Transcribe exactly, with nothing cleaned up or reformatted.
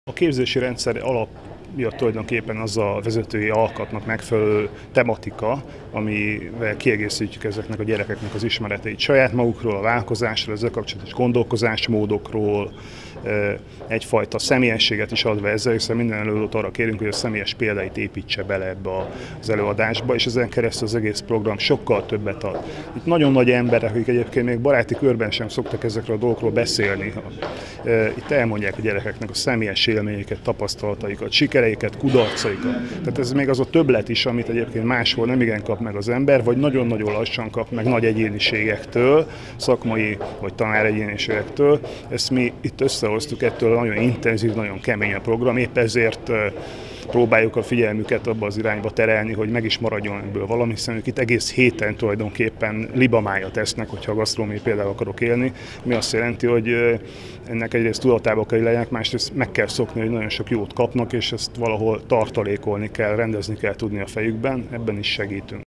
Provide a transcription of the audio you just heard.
A képzési rendszer alapja tulajdonképpen az a vezetői alkatnak megfelelő tematika, amivel kiegészítjük ezeknek a gyerekeknek az ismereteit saját magukról, a vállalkozásról, ezzel kapcsolatos gondolkozásmódokról, egyfajta személyességet is adva ezzel, hiszen minden előadót arra kérünk, hogy a személyes példáit építse bele ebbe az előadásba, és ezen keresztül az egész program sokkal többet ad. Itt nagyon nagy emberek, akik egyébként még baráti körben sem szoktak ezekről a dolgokról beszélni. Itt elmondják a gyerekeknek a személyes élményeiket, tapasztalataikat, sikereiket, kudarcaikat. Tehát ez még az a többlet is, amit egyébként máshol nem igen kap meg az ember, vagy nagyon-nagyon lassan kap meg nagy egyéniségektől, szakmai vagy tanáregyéniségektől. Ezt mi itt összehoztuk, ettől nagyon intenzív, nagyon kemény a program, épp ezért próbáljuk a figyelmüket abba az irányba terelni, hogy meg is maradjon ebből valami, hiszen ők itt egész héten tulajdonképpen libamájat tesznek, hogyha a gasztronómiai például akarok élni, mi azt jelenti, hogy ennek egyrészt tudatába kell legyenek, másrészt meg kell szokni, hogy nagyon sok jót kapnak, és ezt valahol tartalékolni kell, rendezni kell tudni a fejükben, ebben is segítünk.